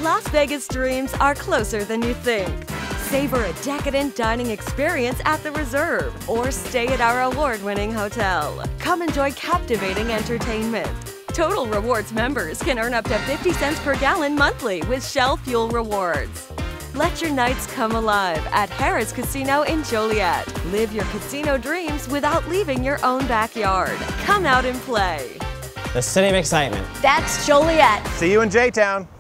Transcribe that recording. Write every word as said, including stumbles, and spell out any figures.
Las Vegas dreams are closer than you think. Savor a decadent dining experience at the Reserve or stay at our award-winning hotel. Come enjoy captivating entertainment. Total Rewards members can earn up to fifty cents per gallon monthly with Shell Fuel Rewards. Let your nights come alive at Harrahs Casino in Joliet. Live your casino dreams without leaving your own backyard. Come out and play. The city of excitement. That's Joliet. See you in J-Town.